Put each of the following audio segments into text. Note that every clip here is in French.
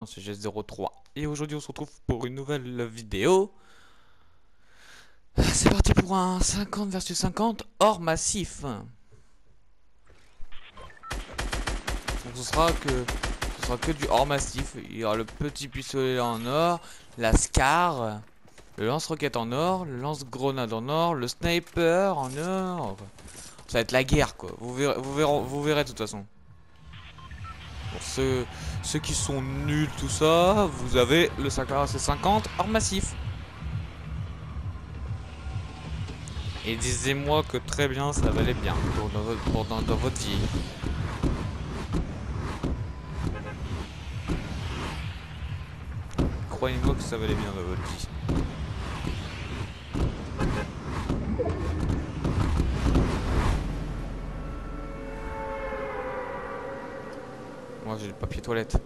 C'est G03 et aujourd'hui on se retrouve pour une nouvelle vidéo. C'est parti pour un 50 versus 50 hors massif. Donc ce sera que du hors massif. Il y aura le petit pistolet en or, la Scar, le lance-roquette en or, le lance-grenade en or, le sniper en or. Ça va être la guerre quoi. Vous verrez de toute façon. Pour ceux qui sont nuls tout ça, vous avez le 50 hors massif. Et disez-moi que très bien, ça valait bien dans votre vie. Croyez-moi que ça valait bien dans votre vie. Moi j'ai le papier toilette.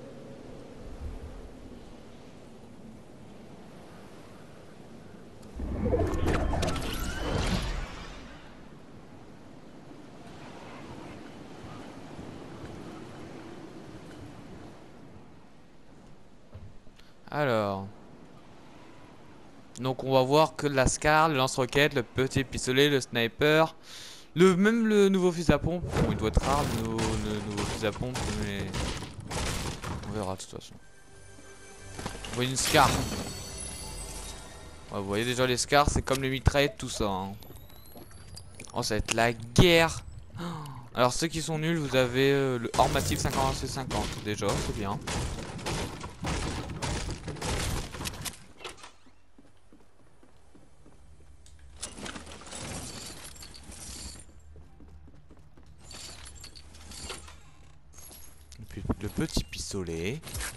Alors. Donc on va voir que la Scar, le lance-roquette, le petit pistolet, le sniper. Même le nouveau fusil à pompe. Bon il doit être rare le nouveau fusil à pompe, mais on verra de toute façon. Vous voyez une Scar. Ouais, vous voyez déjà les Scars, c'est comme les mitraillettes, tout ça. Hein. Oh ça va être la guerre. Alors ceux qui sont nuls, vous avez le hors massif 50-50 déjà, c'est bien. Et puis le petit pistolet.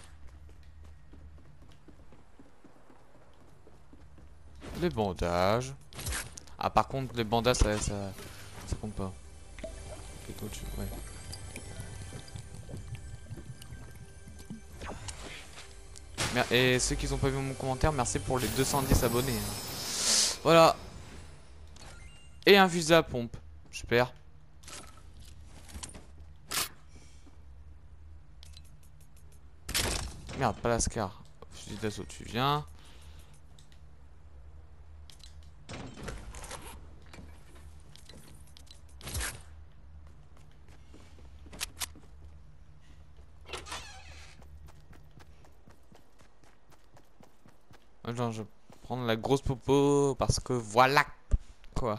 Les bandages. Ah par contre les bandages ça compte pas. Ok, toi, ouais. Et ceux qui n'ont pas vu mon commentaire, merci pour les 210 abonnés. Hein. Voilà. Et un fusil à pompe. Super. Merde, pas la Scar. Fusil d'assaut, tu viens. Genre, je vais prendre la grosse popo parce que voilà quoi.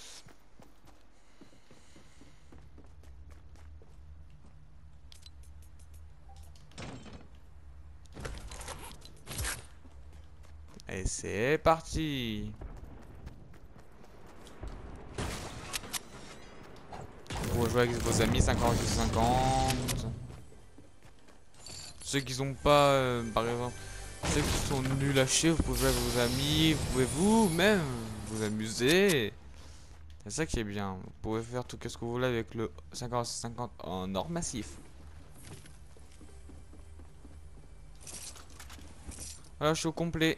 Et c'est parti. Vous jouer avec vos amis 50-50. Ceux qui sont pas, par exemple, ceux qui sont nuls à chier, vous pouvez jouer avec vos amis, vous pouvez vous-même vous amuser. C'est ça qui est bien. Vous pouvez faire tout ce que vous voulez avec le 50-50 en or massif. Voilà, je suis au complet.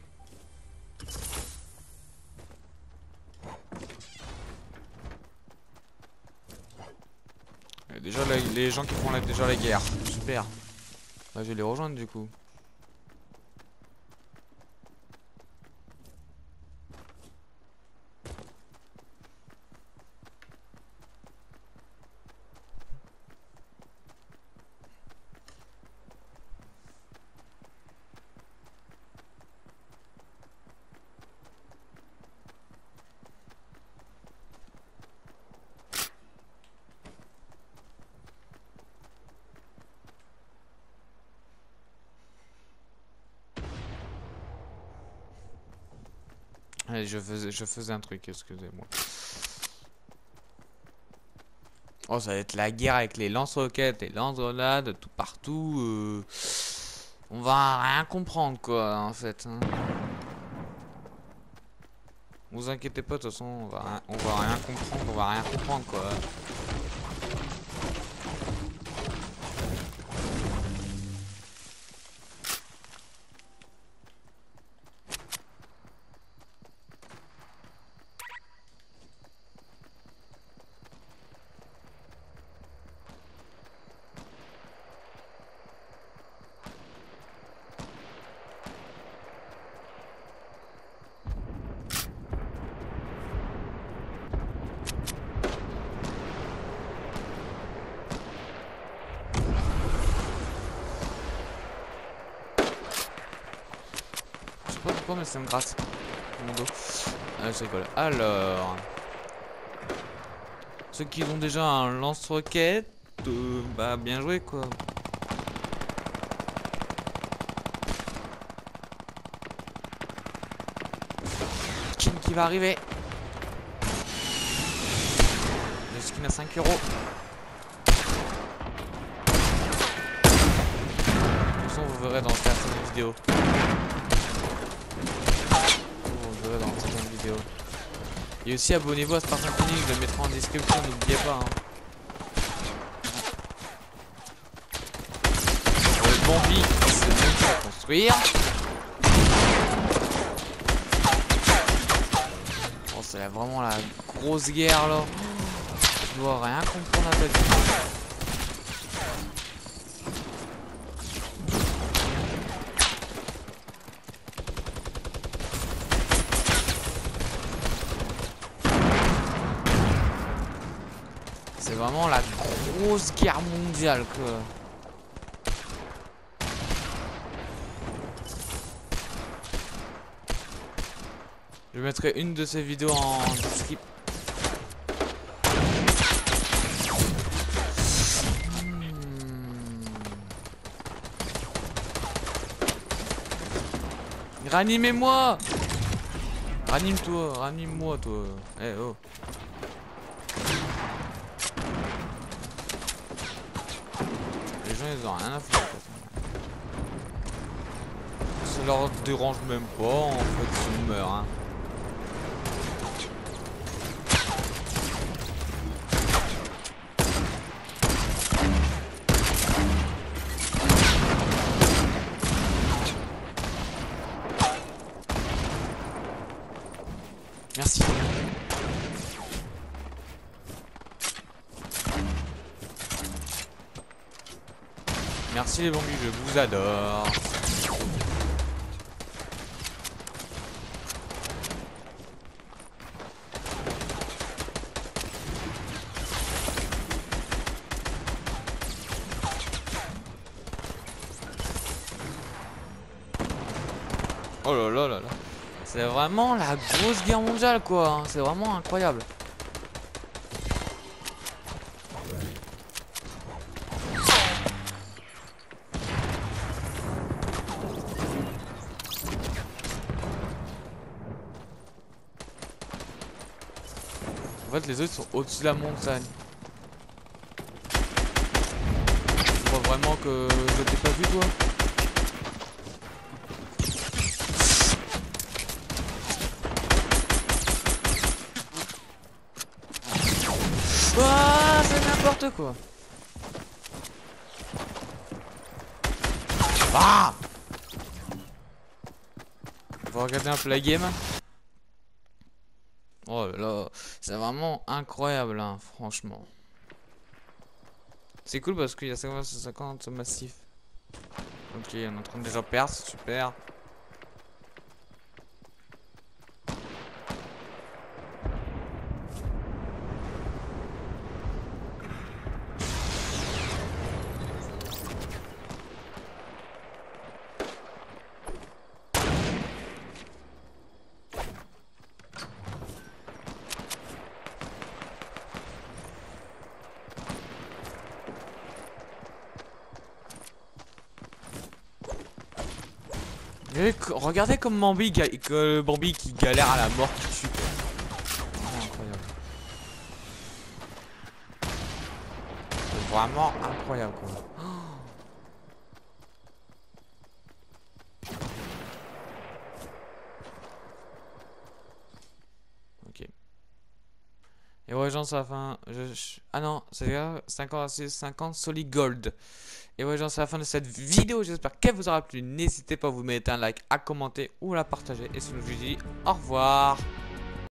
Et déjà, les gens qui font déjà la guerre. Super. Bah, je vais les rejoindre du coup. Allez, je faisais un truc, excusez-moi. Oh, ça va être la guerre avec les lance-roquettes, les lance-grenades, tout partout. On va rien comprendre, quoi, en fait. Hein. Vous inquiétez pas, de toute façon, on va rien comprendre, on va rien comprendre, quoi. quoi, mais ça me gratte mon dos. Je rigole. Alors, ceux qui ont déjà un lance-roquette, bah bien joué quoi. Skin qui va arriver. Le skin à 5 €. De toute façon, vous verrez dans certaines vidéos. Vous verrez dans certaines vidéos. Et aussi abonnez-vous à Spartan Phoenix, je le mettrai en description, n'oubliez pas. Hein. Le Bambi, c'est même à construire. Oh, c'est vraiment la grosse guerre là. Je dois rien comprendre à ta vie. C'est vraiment la grosse guerre mondiale que... Je mettrai une de ces vidéos en description. Ranimez-moi! Ranime-toi, ranime-moi toi. Eh oh. Les gens ils ont rien à foutre. Ça leur dérange même pas en fait si on meurt hein. Merci. Merci les bambus, je vous adore. Oh là là là là. C'est vraiment la grosse guerre mondiale quoi, hein. C'est vraiment incroyable. En fait les autres sont au-dessus de la montagne. Je crois vraiment que je t'ai pas vu toi. Ah, c'est n'importe quoi. Ah! On va regarder un peu la game. Oh là là, c'est vraiment incroyable, hein, franchement. C'est cool parce qu'il y a 50 massifs. Ok, on est en train de déjà perdre, c'est super. Regardez comme Bambi, Bambi qui galère à la mort qui tue. Oh, incroyable. C'est vraiment incroyable quoi. Ok. Et ouais, gens, ça la fin. Ah non, c'est 50 solid gold. Et ouais, gens, c'est la fin de cette vidéo. J'espère qu'elle vous aura plu. N'hésitez pas à vous mettre un like, à commenter ou à la partager. Et sinon, je vous dis au revoir.